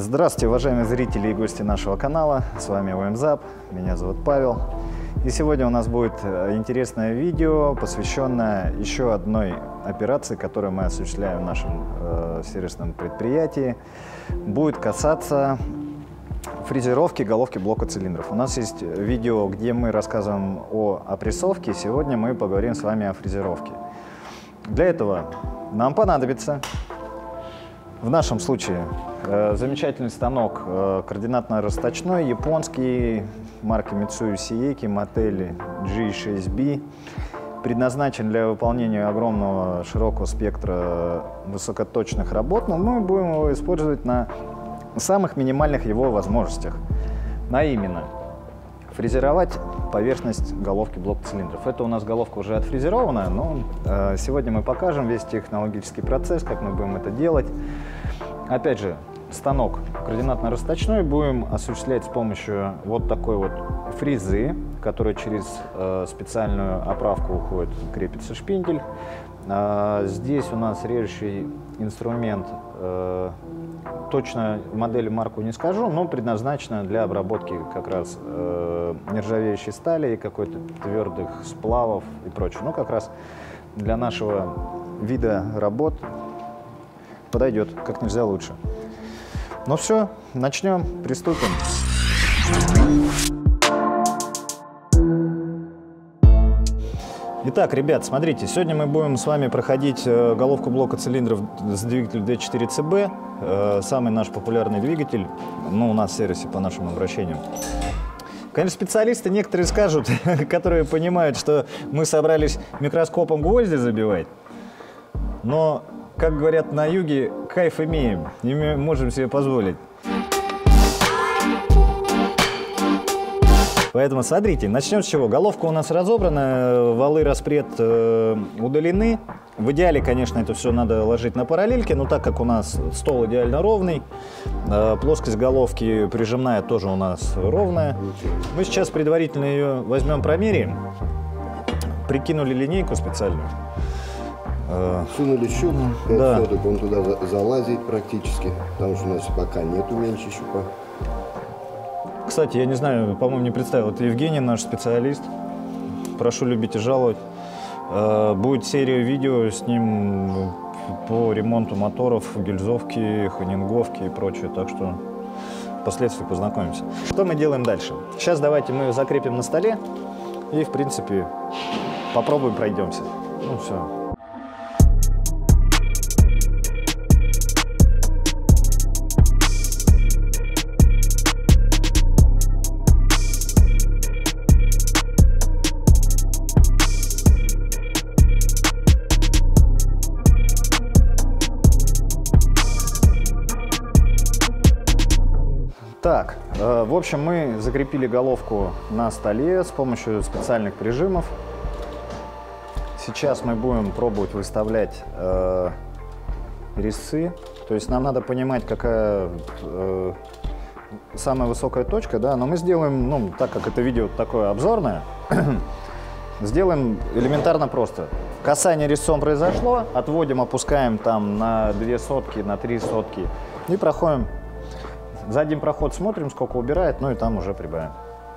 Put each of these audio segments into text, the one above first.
Здравствуйте, уважаемые зрители и гости нашего канала. С вами ОМЗАП, меня зовут Павел. И сегодня у нас будет интересное видео, посвященное еще одной операции, которую мы осуществляем в нашем сервисном предприятии. Будет касаться фрезеровки головки блока цилиндров. У нас есть видео, где мы рассказываем о опрессовке. Сегодня мы поговорим с вами о фрезеровке. Для этого нам понадобится, в нашем случае, замечательный станок координатно-расточной, японский, марки Mitsui Sieiki, модели G6B. Предназначен для выполнения огромного широкого спектра высокоточных работ, но мы будем его использовать на самых минимальных его возможностях. А именно, фрезеровать поверхность головки блока цилиндров. Это у нас головка уже отфрезерована, но сегодня мы покажем весь технологический процесс, как мы будем это делать. Опять же, станок координатно-расточной будем осуществлять с помощью вот такой вот фрезы, которая через специальную оправку уходит, крепится шпиндель. Здесь у нас режущий инструмент, точно модель и марку не скажу, но предназначена для обработки как раз нержавеющей стали, какой-то твердых сплавов и прочего. Ну, как раз для нашего вида работ подойдет как нельзя лучше. Ну все, начнем, приступим. Итак, ребят, смотрите, сегодня мы будем с вами проходить головку блока цилиндров с двигателем D4CB, самый наш популярный двигатель, ну, у нас в сервисе по нашим обращениям. Конечно, специалисты некоторые скажут, которые понимают, что мы собрались микроскопом гвозди забивать, но, как говорят на юге, кайф имеем, и мы можем себе позволить. Поэтому смотрите, начнем с чего. Головка у нас разобрана, валы распред удалены. В идеале, конечно, это все надо ложить на параллельке, но так как у нас стол идеально ровный, плоскость головки прижимная тоже у нас ровная. Мы сейчас предварительно ее возьмем, промеряем. Прикинули линейку специальную. Сунули щуп, 5 да. соток, он туда залазит практически, потому что у нас пока нету меньше щупа. Кстати, я не знаю, по-моему, не представил, это Евгений, наш специалист. Прошу любить и жаловать. Будет серия видео с ним по ремонту моторов, гильзовки, хонинговки и прочее, так что впоследствии познакомимся. Что мы делаем дальше? Сейчас давайте мы ее закрепим на столе и, в принципе, попробуем пройдемся. Ну все. Так, в общем, мы закрепили головку на столе с помощью специальных прижимов. Сейчас мы будем пробовать выставлять резцы. То есть нам надо понимать, какая самая высокая точка, да, но мы сделаем, ну, так как это видео такое обзорное, сделаем элементарно просто. Касание резцом произошло, отводим, опускаем там на 2 сотки, на 3 сотки и проходим. За один проход смотрим, сколько убирает, ну и там уже прибавим.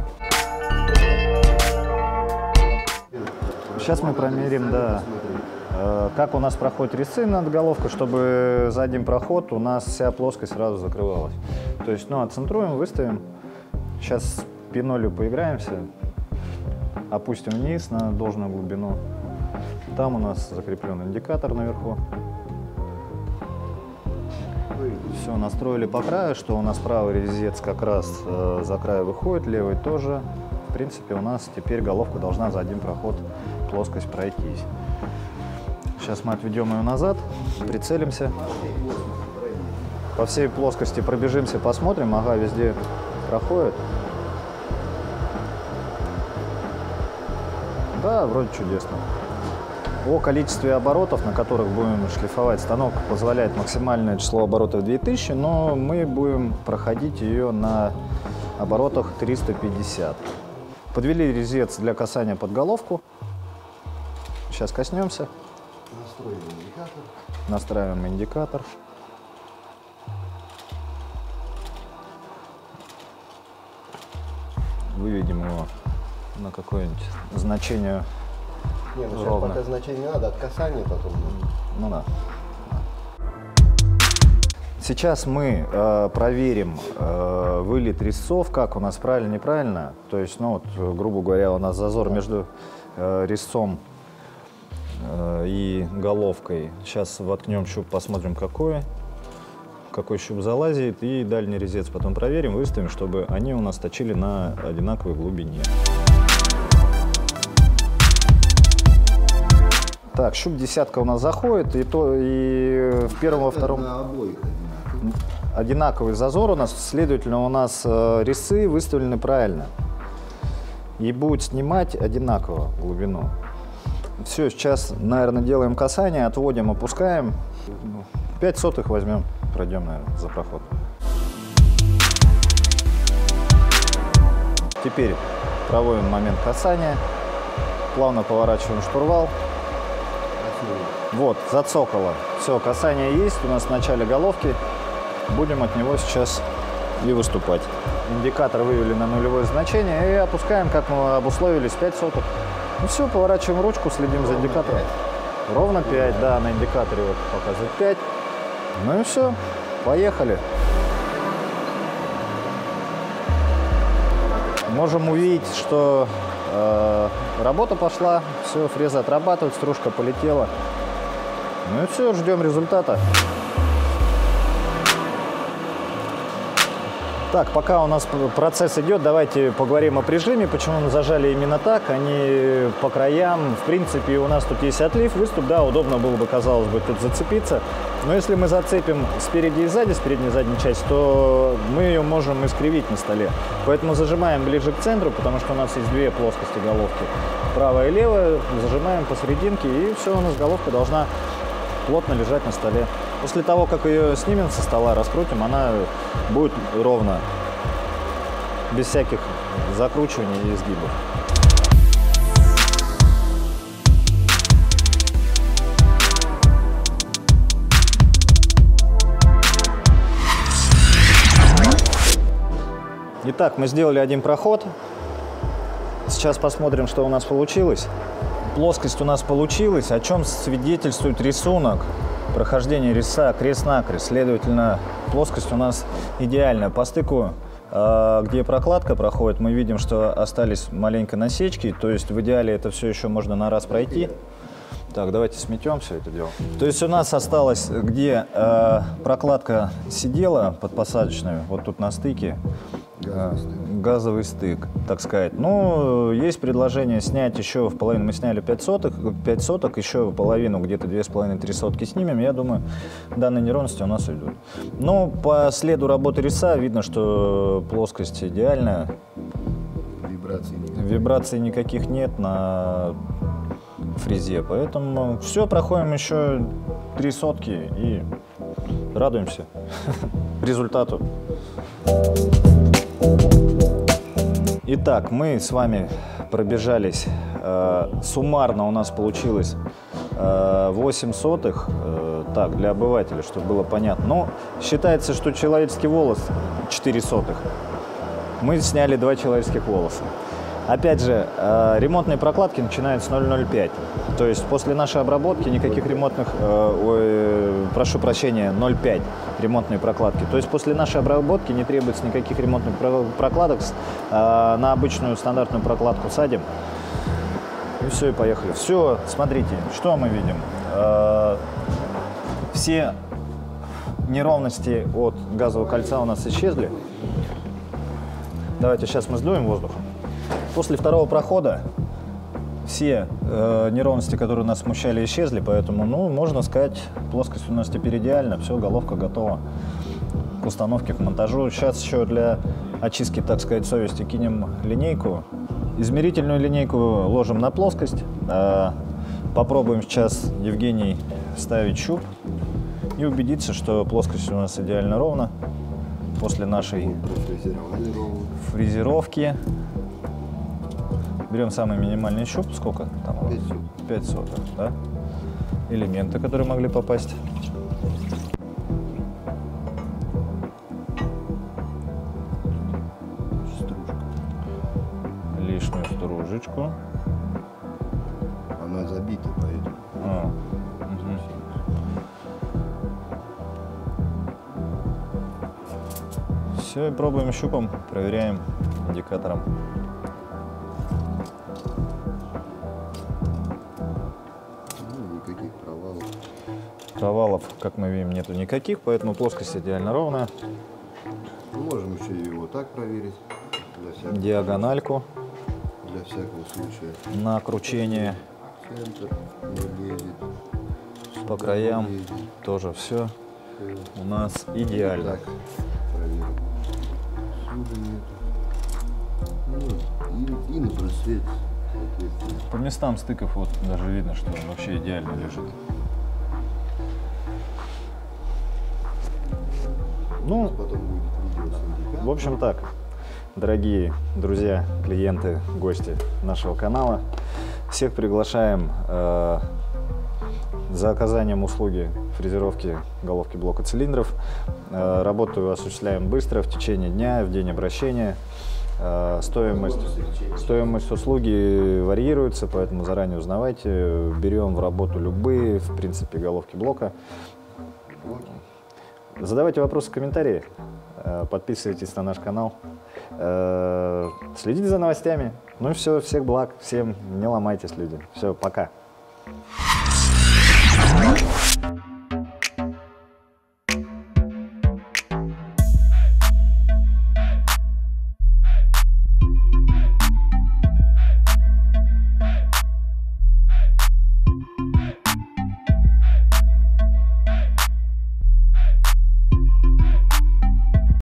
Сейчас мы промерим, да, как у нас проходит резцы над головкой, чтобы за один проход у нас вся плоскость сразу закрывалась. То есть, ну, отцентруем, выставим. Сейчас с пинолью поиграемся, опустим вниз на должную глубину. Там у нас закреплен индикатор наверху. Все, настроили по краю, что у нас правый резец как раз за край выходит, левый тоже. В принципе, у нас теперь головка должна за один проход плоскость пройтись. Сейчас мы отведем ее назад, прицелимся. По всей плоскости пробежимся, посмотрим. Ага, везде проходит. Да, вроде чудесно. О количестве оборотов, на которых будем шлифовать, станок позволяет максимальное число оборотов 2000, но мы будем проходить ее на оборотах 350. Подвели резец для касания под головку. Сейчас коснемся. Настраиваем индикатор. выведем его на какое-нибудь значение. Не, ну сейчас ровно. пока значение не надо, от касания потом. Ну да. Сейчас мы проверим вылет резцов, как у нас правильно, неправильно. То есть, ну вот, грубо говоря, у нас зазор между резцом и головкой. Сейчас воткнем щуп, посмотрим, какой щуп залазит, и дальний резец потом проверим, выставим, чтобы они у нас точили на одинаковой глубине. Так, щуп десятка у нас заходит, и в первом, во втором На обоих одинаковый зазор у нас, следовательно, у нас резцы выставлены правильно. И будет снимать одинаково глубину. Все, сейчас, наверное, делаем касание, отводим, опускаем. 5 сотых возьмем, пройдем, наверное, за проход. Теперь проводим момент касания, плавно поворачиваем штурвал. Вот, зацокало. Все, касание есть у нас в начале головки. Будем от него сейчас и выступать. Индикатор вывели на нулевое значение и опускаем, как мы обусловились, 5 сотых. Ну все, поворачиваем ручку, следим за индикатором. Ровно 5, да, на индикаторе вот показывает 5. Ну и все, поехали. Можем увидеть, что работа пошла, все, фреза отрабатывает, стружка полетела. Ну и все, ждем результата. Так, пока у нас процесс идет, давайте поговорим о прижиме, почему мы зажали именно так, они по краям. В принципе, у нас тут есть отлив, выступ, да, удобно было бы, казалось бы, тут зацепиться. Но если мы зацепим спереди и сзади, с передней и задней части, то мы ее можем искривить на столе. Поэтому зажимаем ближе к центру, потому что у нас есть две плоскости головки. Правая и левая, зажимаем посерединке, и все, у нас головка должна плотно лежать на столе. После того, как ее снимем со стола, раскрутим, она будет ровно, без всяких закручиваний и изгибов. Итак, мы сделали один проход. Сейчас посмотрим, что у нас получилось. Плоскость у нас получилась, о чем свидетельствует рисунок. Прохождение резца крест-накрест. Следовательно, плоскость у нас идеальная. По стыку, где прокладка проходит, мы видим, что остались маленько насечки. То есть в идеале это все еще можно на раз пройти. Так, давайте сметем все это дело. То есть у нас осталось, где прокладка сидела под посадочную, вот тут на стыке. Газовый стык, так сказать. Ну, есть предложение снять еще в половину. Мы сняли 5 соток, еще в половину, где-то 2,5-3 сотки снимем. Я думаю, данные неровности у нас уйдут. Но по следу работы резца видно, что плоскость идеальная. Вибраций никаких нет на фрезе. Поэтому все, проходим еще 3 сотки и радуемся результату. Итак, мы с вами пробежались, суммарно у нас получилось 8 сотых, так, для обывателя, чтобы было понятно. Но считается, что человеческий волос 4 сотых. Мы сняли 2 человеческих волоса. Опять же, ремонтные прокладки начинают с 0,05. То есть после нашей обработки никаких ремонтных, прошу прощения, 0,5 ремонтные прокладки. То есть после нашей обработки не требуется никаких ремонтных прокладок. На обычную стандартную прокладку садим. И все, и поехали. Все, смотрите, что мы видим. Все неровности от газового кольца у нас исчезли. Давайте сейчас мы сдуем воздухом. После второго прохода все неровности, которые нас смущали, исчезли, поэтому, ну, можно сказать, плоскость у нас теперь идеальна, все, головка готова к установке, к монтажу. Сейчас еще для очистки, так сказать, совести кинем линейку. Измерительную линейку ложим на плоскость. Попробуем сейчас, Евгений, вставить щуп и убедиться, что плоскость у нас идеально ровна после нашей фрезеровки. Берем самый минимальный щуп, сколько там? 5 сотых, да? Элементы, которые могли попасть. ручку. Она забита, поэтому. Все, и пробуем щупом, проверяем индикатором. Ну, никаких провалов. Провалов, как мы видим, нету никаких, поэтому плоскость идеально ровная. Можем еще и вот так проверить. Диагональку Для всякого случая. на кручение. Центр не лезет. По краям Не лезет. тоже все у нас идеально. Так, проверим. Сюда нету. Ну, и на просвет, соответственно. По местам стыков вот даже видно, что он вообще идеально лежит. Ну, Потом будет видео с индикатором. в общем так, дорогие друзья, клиенты, гости нашего канала, всех приглашаем за оказанием услуги фрезеровки головки блока цилиндров. Работу осуществляем быстро, в течение дня, в день обращения. Стоимость услуги варьируется, поэтому заранее узнавайте. Берем в работу любые, в принципе, головки блока. Задавайте вопросы в комментарии, подписывайтесь на наш канал, следите за новостями. Ну и все, всех благ, всем не ломайтесь, люди. Все, пока.